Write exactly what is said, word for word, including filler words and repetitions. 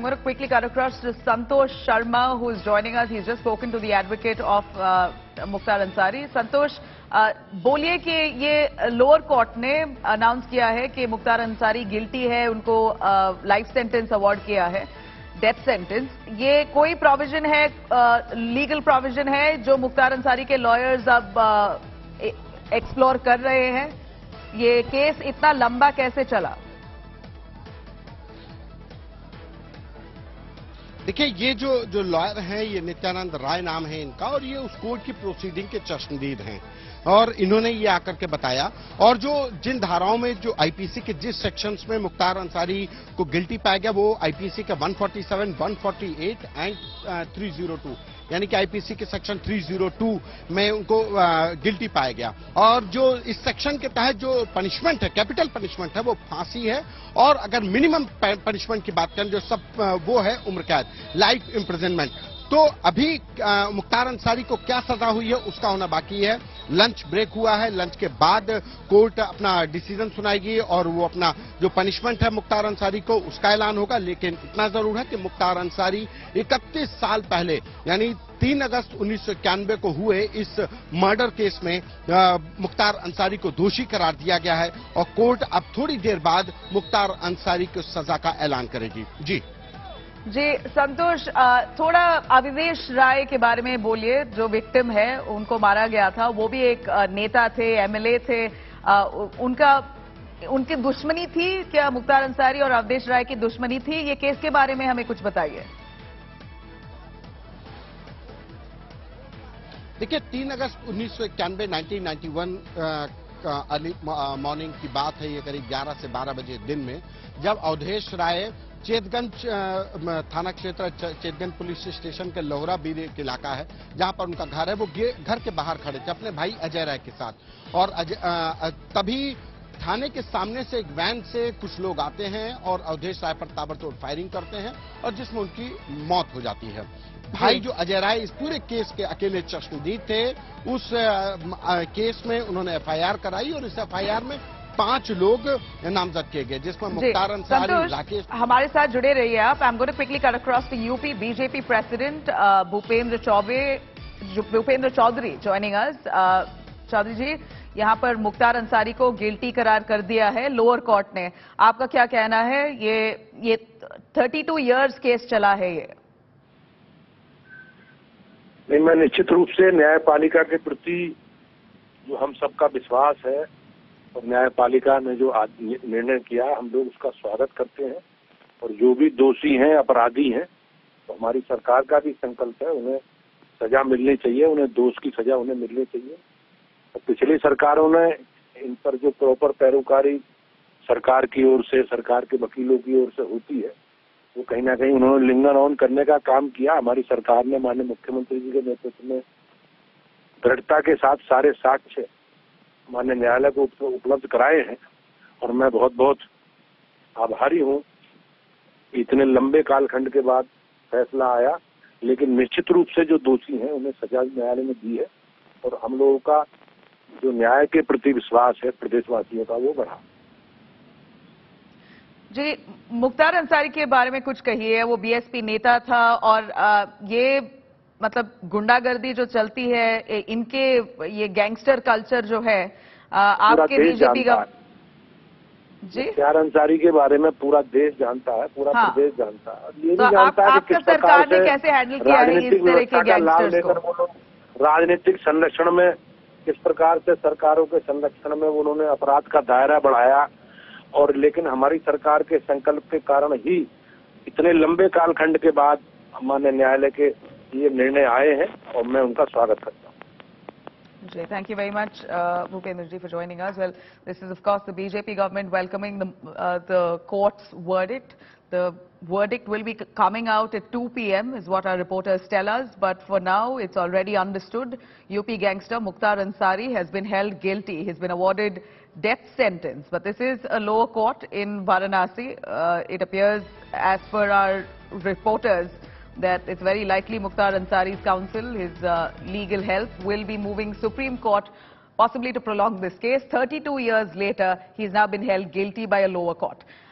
I'm going to quickly cut across to Santosh Sharma, who is joining us. He's just spoken to the advocate of uh, Mukhtar Ansari. Santosh, uh, बोलिए कि ये lower court ने announce किया है कि Mukhtar Ansari guilty है, उनको life sentence award किया है, डेथ सेंटेंस. ये कोई प्रोविजन है, लीगल uh, प्रोविजन है जो मुख्तार अंसारी के लॉयर्स अब एक्सप्लोर uh, कर रहे हैं? ये केस इतना लंबा कैसे चला? देखिए, ये जो जो लॉयर हैं, ये नित्यानंद राय नाम है इनका, और ये उस कोर्ट की प्रोसीडिंग के चश्मदीद हैं, और इन्होंने ये आकर के बताया. और जो जिन धाराओं में जो आईपीसी के जिस सेक्शंस में मुख्तार अंसारी को गिल्टी पाया गया, वो आईपीसी के एक सौ सैंतालीस, एक सौ अड़तालीस एंड तीन सौ दो, यानी कि आईपीसी के सेक्शन तीन सौ दो में उनको गिल्टी पाया गया. और जो इस सेक्शन के तहत जो पनिशमेंट है, कैपिटल पनिशमेंट है, वो फांसी है. और अगर मिनिमम पनिशमेंट की बात करें, जो सब वो है उम्र कैद, लाइफ इम्प्रिजनमेंट. तो अभी मुख्तार अंसारी को क्या सजा हुई है उसका होना बाकी है. लंच ब्रेक हुआ है, लंच के बाद कोर्ट अपना डिसीजन सुनाएगी और वो अपना जो पनिशमेंट है मुख्तार अंसारी को, उसका ऐलान होगा. लेकिन इतना जरूर है कि मुख्तार अंसारी इकतीस साल पहले, यानी तीन अगस्त उन्नीस सौ इक्यानवे को हुए इस मर्डर केस में आ, मुख्तार अंसारी को दोषी करार दिया गया है, और कोर्ट अब थोड़ी देर बाद मुख्तार अंसारी की सजा का ऐलान करेगी. जी जी संतोष, थोड़ा अविवेश राय के बारे में बोलिए, जो विक्टिम है, उनको मारा गया था, वो भी एक नेता थे, एमएलए थे. उनका उनकी दुश्मनी थी क्या? मुख्तार अंसारी और अवधेश राय की दुश्मनी थी? ये केस के बारे में हमें कुछ बताइए. देखिए, तीन अगस्त उन्नीस सौ इक्यानवे nineteen ninety one early morning की बात है. ये करीब ग्यारह से बारह बजे दिन में, जब अवधेश राय चेतगंज थाना क्षेत्र, चेतगंज पुलिस स्टेशन के लोहरा बीर के इलाका है जहां पर उनका घर है, वो घर के बाहर खड़े थे अपने भाई अजय राय के साथ. और अजय, आ, तभी थाने के सामने से एक वैन से कुछ लोग आते हैं और अवधेश राय पर ताबड़तोड़ फायरिंग करते हैं, और जिसमें उनकी मौत हो जाती है. भाई जो अजय राय इस पूरे केस के अकेले चश्मदीद थे, उस केस में उन्होंने एफआईआर कराई, और इस एफआईआर में पांच लोग नामजद किए गए, जिसमें मुख्तार अंसारी, राकेश. हमारे साथ जुड़े रहिए आप. I am going to quickly cut across to UP. BJP president Bhupendra Chaubey Bhupendra Chaudhary joining us. Chaudhary ji, यहां पर मुख्तार अंसारी को गिल्टी करार कर दिया है लोअर कोर्ट ने. आपका क्या कहना है? ये ये बत्तीस इयर्स केस चला है. ये नहीं, मैं निश्चित रूप से न्यायपालिका के प्रति जो हम सबका विश्वास है और न्यायपालिका ने जो निर्णय किया, हम लोग उसका स्वागत करते हैं. और जो भी दोषी हैं, अपराधी हैं, तो हमारी सरकार का भी संकल्प है, उन्हें सजा मिलनी चाहिए, उन्हें दोष की सजा उन्हें मिलनी चाहिए. और पिछली सरकारों ने इन पर जो प्रॉपर पैरोकारी सरकार की ओर से, सरकार के वकीलों की ओर से होती है, वो कहीं ना कहीं उन्होंने लिंगर ऑन करने का काम किया. हमारी सरकार ने माननीय मुख्यमंत्री जी के नेतृत्व में दृढ़ता के साथ सारे साक्ष्य माननीय न्यायालय को उपलब्ध कराए हैं, और मैं बहुत बहुत आभारी हूं. इतने लंबे कालखंड के बाद फैसला आया, लेकिन निश्चित रूप से जो दोषी हैं उन्हें सजा न्यायालय ने दी है, और हम लोगों का जो न्याय के प्रति विश्वास है प्रदेशवासियों का, वो बढ़ा. जी, मुख्तार अंसारी के बारे में कुछ कहिए. वो बीएसपी नेता था, और आ, ये मतलब गुंडागर्दी जो चलती है, इनके ये गैंगस्टर कल्चर जो है, आ, आपके बीजेपी का. जी, मुख्तार अंसारी के बारे में पूरा देश जानता है, पूरा हाँ. प्रदेश जानता है. ये तो नहीं जानता आप, है कि आपका सरकार ने कैसे हैंडल किया है इस तरह के गैंगस्टर्स को? राजनीतिक संरक्षण में किस प्रकार से सरकारों के संरक्षण में उन्होंने अपराध का दायरा बढ़ाया. और लेकिन हमारी सरकार के संकल्प के कारण ही इतने लंबे कालखंड के बाद माननीय न्यायालय के ये निर्णय आए हैं, और मैं उनका स्वागत करता हूं. जी, thank you very much, uh, Bhupendra ji, for joining us. Well, this is of course the B J P government welcoming the uh, the court's verdict. The verdict will be coming out at two p m is what our reporters tell us. But for now, it's already understood. U P gangster Mukhtar Ansari has been held guilty. He's been awarded death sentence. But this is a lower court in Varanasi. Uh, it appears, as per our reporters, that it's very likely Mukhtar Ansari's counsel, his uh, legal help, will be moving Supreme Court possibly to prolong this case. thirty-two years later, he's now been held guilty by a lower court.